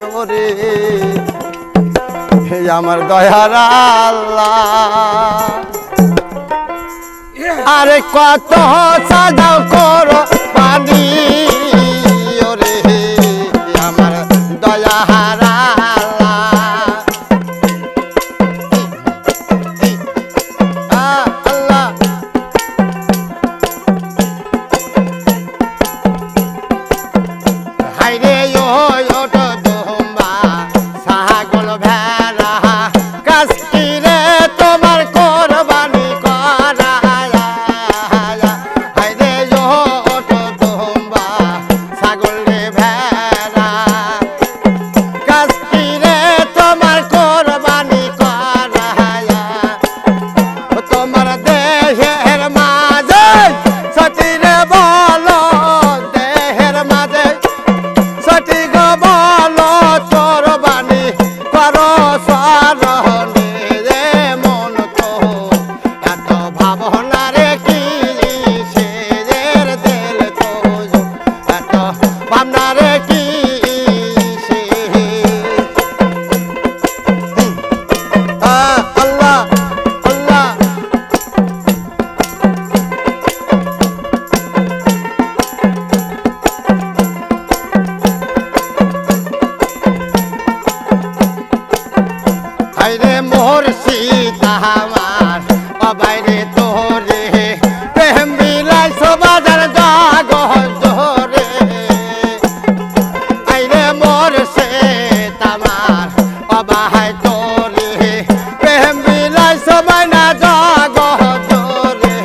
ওরে হে আমার দয়ার আল্লাহ আরে কত সাজাও করো পানি ওরে আমার দয়ার আল্লাহ হাইরে ওট দোম্বা ছাগল ভেড়া কাস্কিরে তোমার কোরবানি করা হাইরে ওট দোম্বা ছাগল ভেড়া কাস্কিরে তোমার কোরবানি করা তোমার দেহের মাঝে সতীরে বলো দেহের মাঝে সঠিক বলো কোরবানি করো স্মরণে রে মন তো এত ভাবনা রে কি সের দিল তো এত ভাবনা রে কি আল্লাহ আল্লাহ হাইরে মোর সীতা আমার অবাইরে তোরে প্রেম বিলাস বাজার জাগর জোরে হাইরে মোর সীতা আমার অবাই তোরে প্রেম বিলাস বানা জাগর জোরে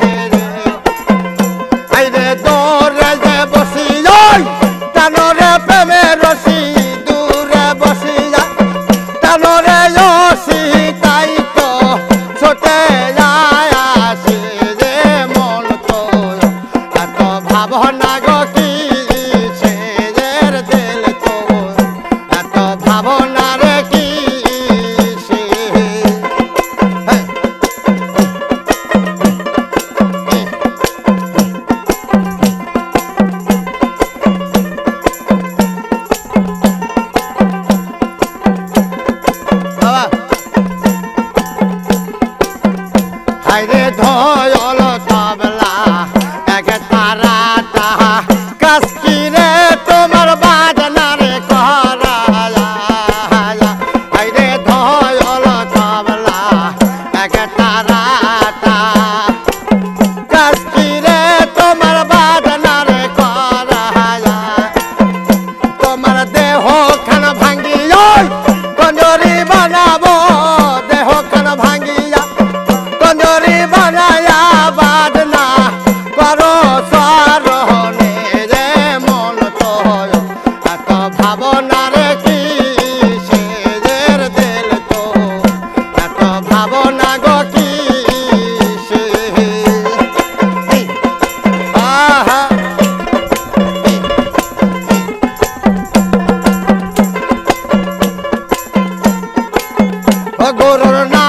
হাইরে তোরে যে বসি ওই তানরে প্রেমের রসি দূরে বসি তানরে তাই তো ছোটে যায় আসে রে মন তো এত ভাবনা গো কি সের দিল তো এত ভাবনা রে কি সে হাইরে ধয়ল তবলা এক তারাটা কাস্কিরে তোমার বাজনা রে করা হাইরে ধয়ল তবলা এক তারাটা কাস্কিরে তোমার বাজনা রে করা তোমার দেহ খান ভাঙ্গি কঞ্জরি বানাবো দেহ খান ভাঙ্গিয়া কঞ্জরি বানায়া বাজনা করো স্মরণে রে মন তো এত ভাবনা রে কি সের দিল তো এত ভাবনা গো কি সে আহা গরুর